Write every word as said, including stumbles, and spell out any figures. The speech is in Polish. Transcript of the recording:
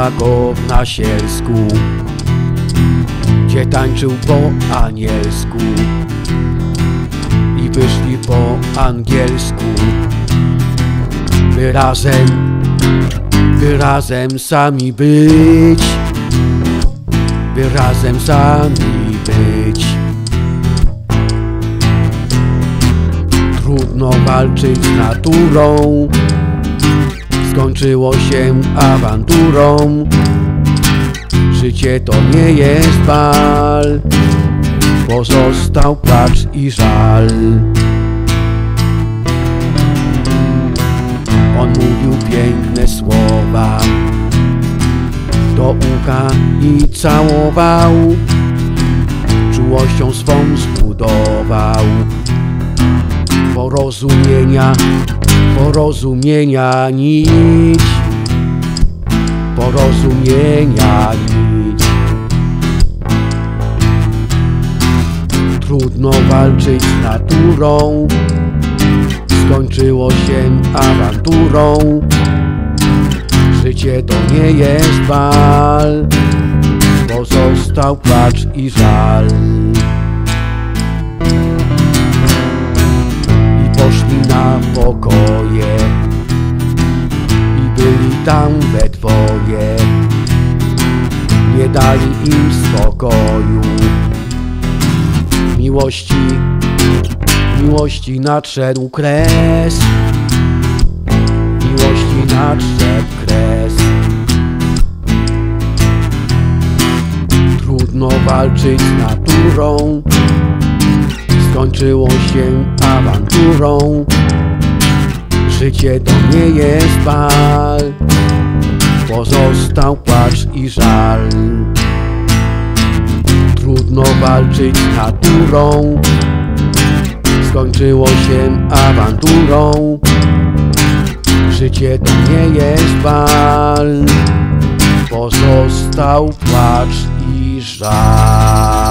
go w Nasielsku, gdzie tańczył po anielsku i wyszli po angielsku, by razem, by razem sami być, by razem sami być. Trudno walczyć z naturą, skończyło się awanturą. Życie to nie jest bal, pozostał płacz i żal. On mówił piękne słowa do ucha i całował, czułością swą zbudował porozumienia, porozumienia nić, porozumienia nić. Trudno walczyć z naturą, skończyło się awanturą. Życie to nie jest bal, pozostał płacz i żal. I poszli na pokoje i byli tam we dwoje. Nie dali im spokoju. Miłości, miłości nadszedł kres, miłości nadszedł kres. Trudno walczyć z naturą, skończyło się awanturą. Życie to nie jest bal, pozostał płacz i żal. Trudno walczyć z naturą, skończyło się awanturą. Życie to nie jest bal, pozostał płacz i żal.